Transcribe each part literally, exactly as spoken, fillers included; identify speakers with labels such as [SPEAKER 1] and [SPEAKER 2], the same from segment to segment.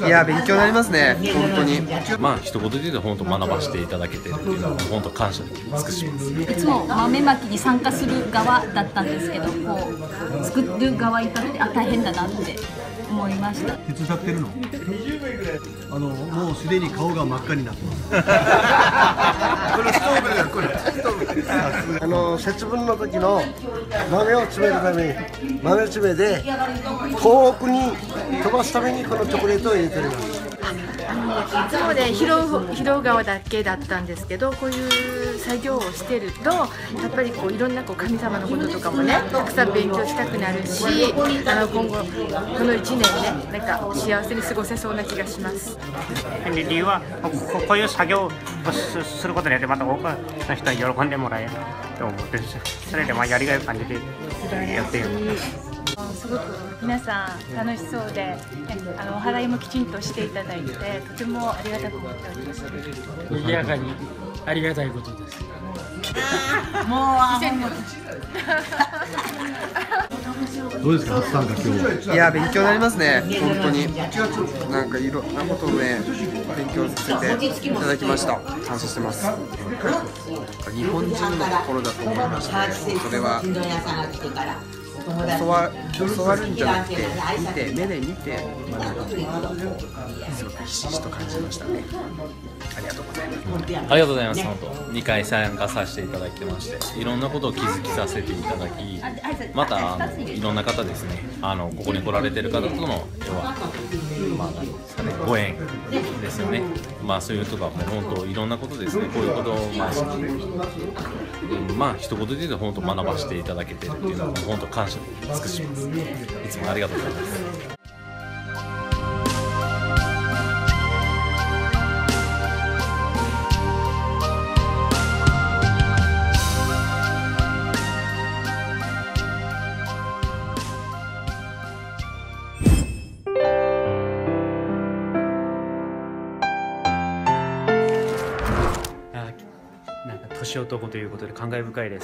[SPEAKER 1] いや勉強になりますね本当に。
[SPEAKER 2] まあ一言で言うと本当学ばせていただけてるっていうのは本当感謝で尽くします。
[SPEAKER 3] いつも豆まきに参加する側だったんですけど、こう作る側に立ってあ大変だなって思いました。
[SPEAKER 4] 手伝ってるの？あのもうすでに顔が真っ赤になってます。これストーブだよこれ。ストーブ。あの節分の時の豆を詰めるために豆詰めで遠くに飛ばすためにこのチョコレートを入れてるんです。
[SPEAKER 5] いつもで拾う拾う側だけだったんですけど、こういう作業をしてるとやっぱりこういろんなこう神様のこととかもねたくさん勉強したくなるし、あの今後このいちねんねなんか幸せに過ごせそうな気がします。
[SPEAKER 6] 理由はこういう作業をすることによってまた多くの人に喜んでもらえると思ってるし、それでまあやりがいを感じてやっている。
[SPEAKER 7] すごく皆さん楽しそうで、あのお祓いもきちんとしていただいて、とてもありがたく思っております。
[SPEAKER 8] 賑やかにありがたいことです。
[SPEAKER 3] も
[SPEAKER 4] どうですか初参加今日？
[SPEAKER 1] いや勉強になりますね本当に。なんかいろんなことをね勉強させていただきました。感謝してます。日本人の心だと思いましたね。それは教わ、教わるんじゃなくて見て目で見て学ぶ、すごくひしひしと感じましたね。ありがとうございます。
[SPEAKER 2] ありがとうございます。本当にかい参加させていただいてまして、いろんなことを気づきさせていただき、またあのいろんな方ですね、あのここに来られてる方との要はまあ何ですかね、ご縁ですよね。まあそういうとこはもう本当いろんなことですね。こういうことをまあ、うん、まあ一言で言うと本当学ばせていただけてるっていうのは本当感謝で尽くします。いつもありがとうございます。
[SPEAKER 6] なんか年男ということで感慨深いです。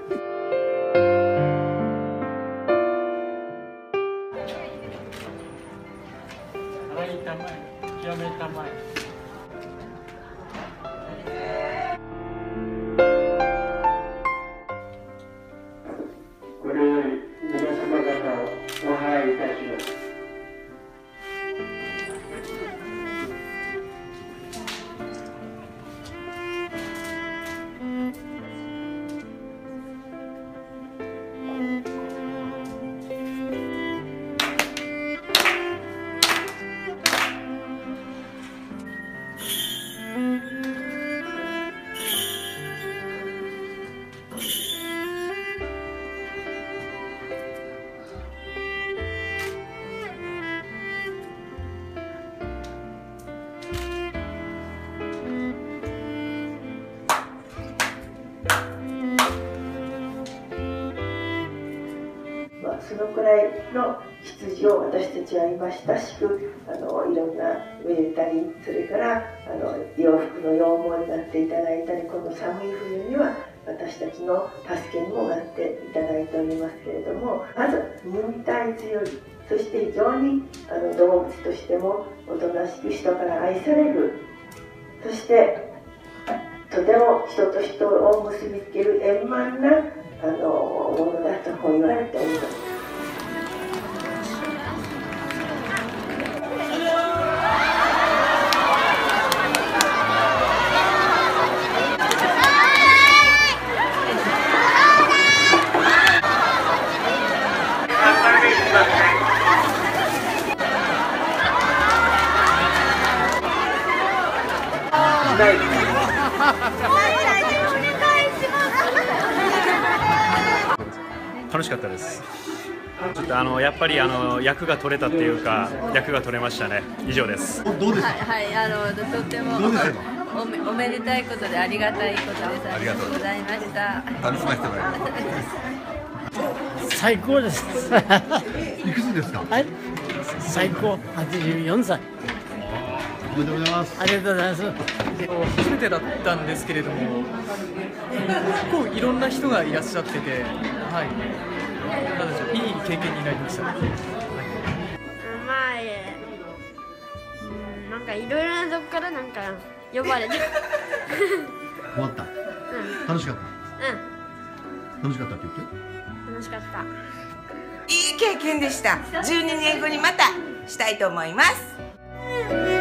[SPEAKER 8] 洗いたまえ、清めたまえ。
[SPEAKER 9] これより皆様方をお祓いいたします。そのくらいの羊を私たちは今親しくあのいろんなめでたり、それからあの洋服の羊毛になっていただいたり、この寒い冬には私たちの助けにもなっていただいておりますけれども、まず忍耐強い、そして非常にあの動物としてもおとなしく人から愛される、そしてとても人と人を結びつける円満なあのものだと言われております。
[SPEAKER 6] 楽しかったです。ちょっとあのやっぱりあの役が取れたっていうか役が取れましたね。以上です。
[SPEAKER 4] どうですか？
[SPEAKER 3] はい、あのとてもおめおめでたいことでありがたいことです。ありがとうございました。
[SPEAKER 4] 楽しませてもらいます。
[SPEAKER 8] 最高です。
[SPEAKER 4] いくつですか？
[SPEAKER 8] はい。最高はちじゅうよんさい。
[SPEAKER 4] おめでとうございます。
[SPEAKER 8] ありがとうございます。
[SPEAKER 10] 初めてだったんですけれども、結構いろんな人がいらっしゃってて、はい、なんでしょう、いい経験になりました。
[SPEAKER 5] 前へ
[SPEAKER 11] かいろいろなとこからなんか呼ばれて
[SPEAKER 4] 終わった。
[SPEAKER 11] うん
[SPEAKER 4] 楽しかった。
[SPEAKER 11] うん
[SPEAKER 4] 楽しかったって言って。
[SPEAKER 11] 楽しかった。
[SPEAKER 12] いい経験でした。じゅうにねんごにまたしたいと思います。